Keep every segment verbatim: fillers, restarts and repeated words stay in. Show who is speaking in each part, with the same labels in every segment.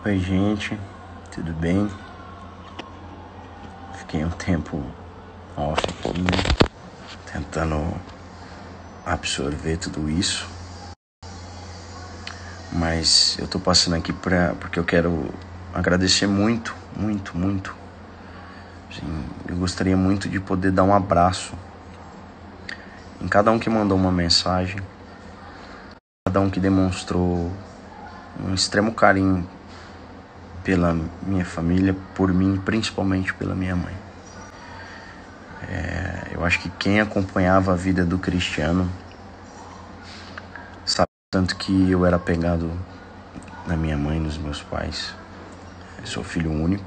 Speaker 1: Oi, gente, tudo bem? Fiquei um tempo off aqui, né? Tentando absorver tudo isso. Mas eu tô passando aqui pra, porque eu quero agradecer muito, muito, muito. Assim, eu gostaria muito de poder dar um abraço em cada um que mandou uma mensagem, cada um que demonstrou um extremo carinho pela minha família, por mim, principalmente pela minha mãe. É, eu acho que quem acompanhava a vida do Cristiano sabe tanto que eu era apegado na minha mãe, nos meus pais. Eu sou filho único.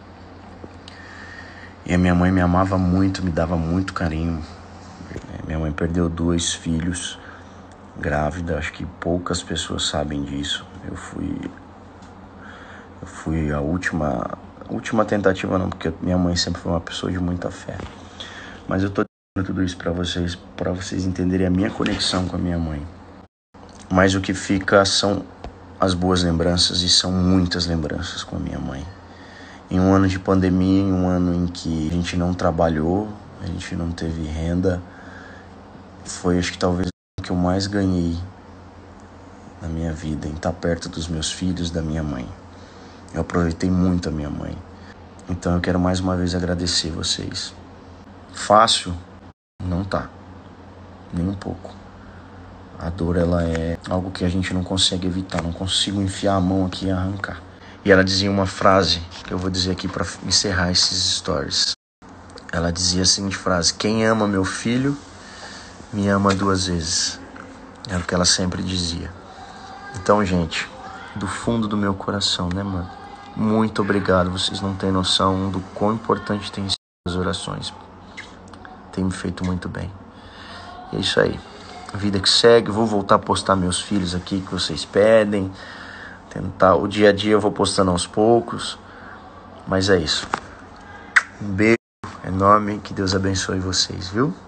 Speaker 1: E a minha mãe me amava muito, me dava muito carinho. Minha mãe perdeu dois filhos grávida, acho que poucas pessoas sabem disso. Eu fui eu fui a última a última tentativa não, porque minha mãe sempre foi uma pessoa de muita fé. Mas eu tô dizendo tudo isso para vocês, para vocês entenderem a minha conexão com a minha mãe. Mas o que fica são as boas lembranças, e são muitas lembranças com a minha mãe. Em um ano de pandemia, em um ano em que a gente não trabalhou, a gente não teve renda, foi acho que talvez o que eu mais ganhei na minha vida, em estar perto dos meus filhos, da minha mãe. Eu aproveitei muito a minha mãe. Então eu quero mais uma vez agradecer vocês. Fácil? Não tá. Nem um pouco. A dor, ela é algo que a gente não consegue evitar. Não consigo enfiar a mão aqui e arrancar. E ela dizia uma frase que eu vou dizer aqui para encerrar esses stories. Ela dizia a seguinte frase: quem ama meu filho, me ama duas vezes. É o que ela sempre dizia. Então, gente, do fundo do meu coração, né, mano? Muito obrigado. Vocês não têm noção do quão importante tem sido as orações. Tem me feito muito bem. E é isso aí. Vida que segue. Vou voltar a postar meus filhos aqui que vocês pedem. Tentar. O dia a dia eu vou postando aos poucos. Mas é isso. Um beijo enorme. Que Deus abençoe vocês, viu?